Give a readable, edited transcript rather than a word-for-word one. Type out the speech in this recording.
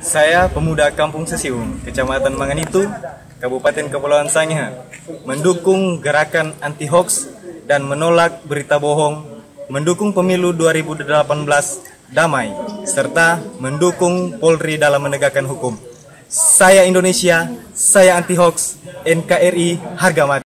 Saya pemuda Kampung Sesiung, Kecamatan Manganitu, Kabupaten Kepulauan Sangihe, mendukung gerakan anti-hoax dan menolak berita bohong, mendukung pemilu 2018 damai, serta mendukung Polri dalam menegakkan hukum. Saya Indonesia, saya anti-hoax, NKRI harga mati.